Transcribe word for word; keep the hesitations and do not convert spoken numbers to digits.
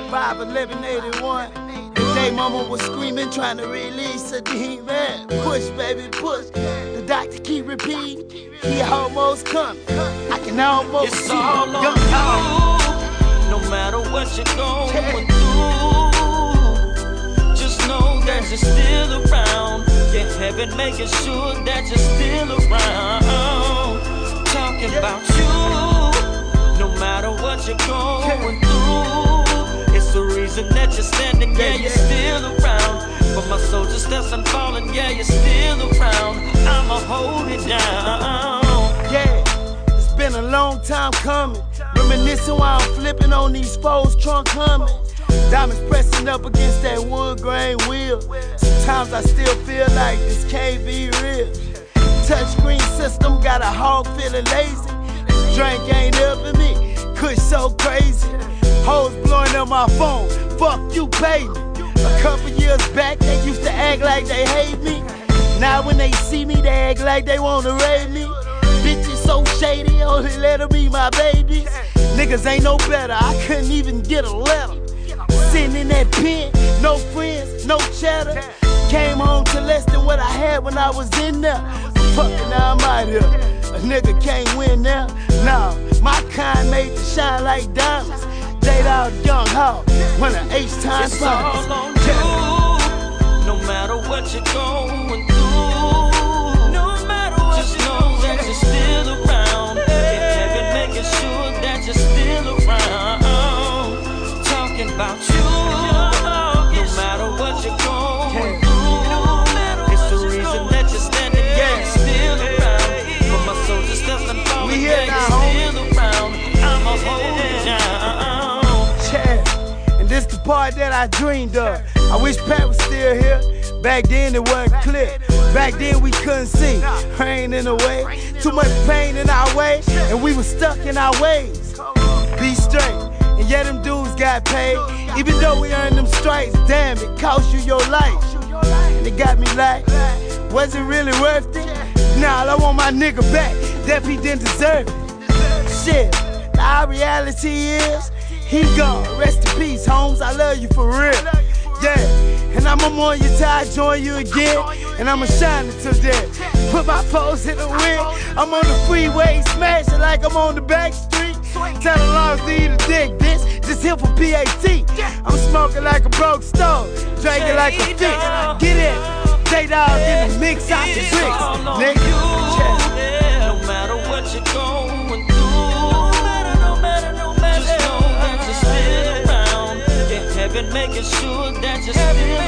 five eleven eighty-one. The day mama was screaming, trying to release a demon. Push, baby, push. The doctor keep repeating, he almost coming. I can almost it's see all him. on you, no matter what you're going through. Just know that you're still around. Yeah, heaven making sure that you're still around. Talking about you, no matter what you're going through. It's the reason that you're standing, yeah, you're still around. For my soldiers that's unfallen, yeah, you're still around. I'ma hold it down. Yeah, it's been a long time coming. Reminiscing while I'm flipping on these foes, trunk humming. Diamonds pressing up against that wood grain wheel. Sometimes I still feel like this can't be real. Touchscreen system got a hog feeling lazy. Drink ain't helping me, kush so crazy. Hoes blowing up my phone, fuck you pay me. A couple years back they used to act like they hate me. Now when they see me they act like they wanna raid me. Bitches so shady, only let them be my babies. Niggas ain't no better, I couldn't even get a letter. Sitting in that pen, no friends, no cheddar. Came home to less than what I had when I was in there. Fucking now I'm out here, a nigga can't win there. Nah, my kind made to shine like diamonds. Date out young hawk, when an H-time it's all on you, no matter what you're going through. No matter what just know that you're still around. Yeah, heaven making sure that you're still around. Talking about you, no matter what you're going through. It's the reason that you're standing, yeah, you're still around. For my soldiers that's unfallen, yeah, you're still around. I'ma hold it down. Yeah, and this the part that I dreamed of. I wish Pat was still here. Back then it wasn't clear. Back then we couldn't see. Rain in the way, too much pain in our way, and we were stuck in our ways. Be straight. And yeah, them dudes got paid. Even though we earned them stripes, damn, it cost you your life. And it got me like, was it really worth it? Nah, I want my nigga back. That he didn't deserve it. Shit, our reality is, he gone. Rest in peace, Holmes, I love you for real. Yeah, and I'ma mourn you till I join you again. And I'ma shine until then. Put my pose in the wind. I'm on the freeway, smashing like I'm on the back street. Tell the laws to eat a dick, bitch. This here for P A T. I'm smoking like a broke stove, drinking like a fish. Get in, take dog in the mix out the bricks, nigga. No matter what you're going through, no matter, no matter, no matter, just know that you're still around. Yeah, heaven making sure that you're still around.